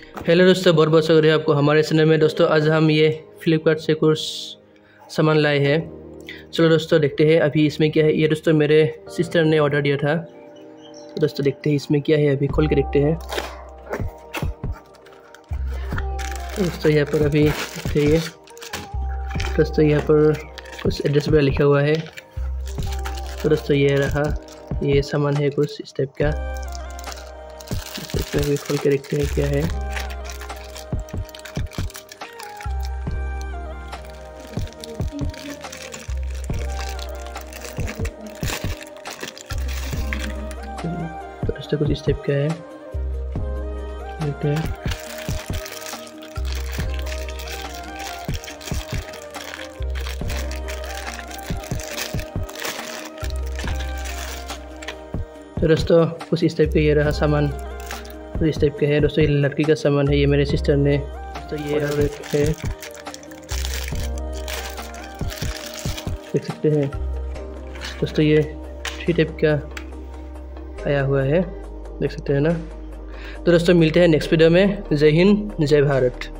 Hello दोस्तों, बहुत बहुत स्वागत है आपको हमारे चैनल में। दोस्तों आज हम ये फ्लिपकार्ट से कुछ सामान लाए हैं। चलो दोस्तों देखते हैं अभी इसमें क्या है। ये दोस्तों मेरे सिस्टर ने ऑर्डर दिया था, तो दोस्तों देखते हैं इसमें क्या है। अभी खोल के देखते हैं। दोस्तों यहाँ पर अभी देखते हैं। दोस्तों यहाँ पर कुछ एड्रेस वगैरह लिखा हुआ है। तो दोस्तों ये रहा, ये सामान है कुछ इस टाइप का। इसमें अभी खोल के देखते हैं क्या है। तो दोस्तों कुछ इस टाइप का है, देखते हैं। तो दोस्तों कुछ इस टाइप का ये रहा सामान, तो इस टाइप का है। दोस्तों ये लड़की का सामान है, ये मेरे सिस्टर ने। तो ये और एक है, देख सकते हैं दोस्तों। ये 3 टाइप का आया हुआ है, देख सकते हैं ना। तो दोस्तों मिलते हैं नेक्स्ट वीडियो में। जय हिंद, जय भारत।